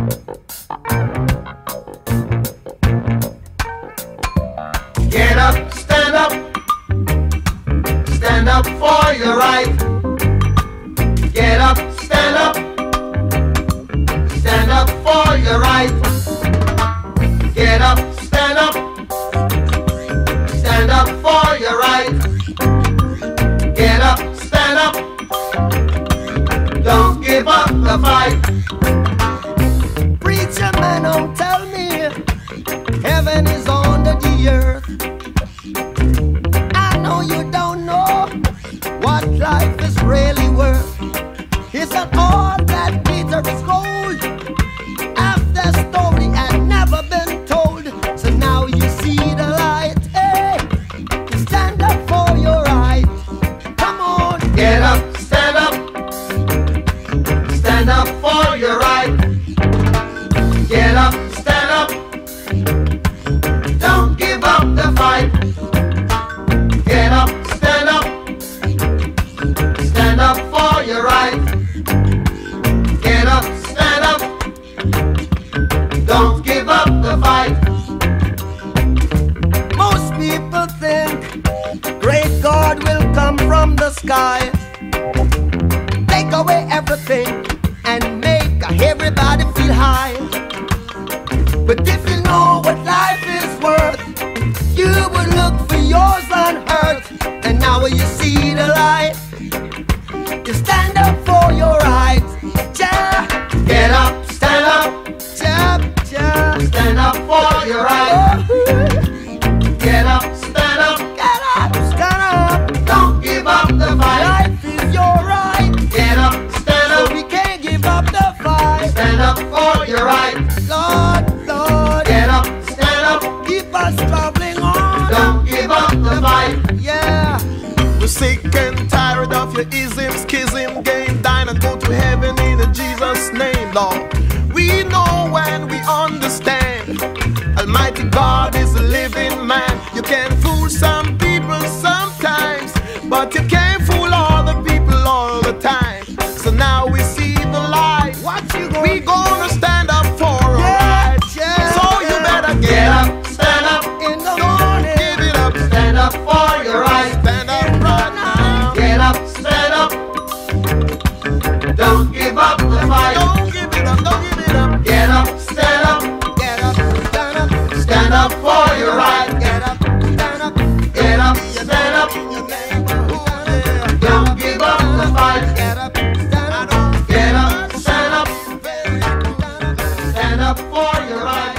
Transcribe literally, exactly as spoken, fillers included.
Get up, stand up, stand up for your right. Get up, stand up, stand up for your right. Get up, stand up, stand up for your right. Get up, stand up, don't give up the fight. Preacher man, don't tell me heaven is under the earth. I know you don't know what life is really worth. It's not all that glitter is gold. Half the story had never been told. So now you see the light. Hey, stand up for your right. Come on. Get up, stand up, stand up for your right. Get up, stand up, don't give up the fight. Get up, stand up, stand up for your right. Get up, stand up, don't give up the fight. Most people think great God will come from the sky, take away everything and make everybody feel high. But if you know what life is worth, you would look for yours on earth. And now you see the light, you stand up for your rights. Ja, Get up, stand up, ja, ja. stand up for your right. Get up, stand up, Get up, stand up. don't give up the fight. Life is your right, Get up, stand so up, we can't give up the fight. stand up for your right. Lord, Lord, Get up, stand up, keep us traveling on. don't give up the fight. Yeah. We're sick and tired of your ism, schism, game, dine and go to heaven in Jesus' name, Lord. We know and we understand Almighty God is a living man. You can fool some people sometimes, but you can't fool all the people all the time. So now we see the light. What you gonna We gonna stand up for our Yeah, rights. yeah, So you better Get get up, up, stand up, in the morning? give it up, stand up for your right. stand up right now. Get up, stand up, don't give up the fight. Don't give it up, don't give it up. Get up, stand up, Get up, stand up, stand up for your right. get up, stand up, Get up, stand up, In your neighborhood, yeah. don't give up the fight. get up, stand up, Get up, stand up, stand up. stand up for your right.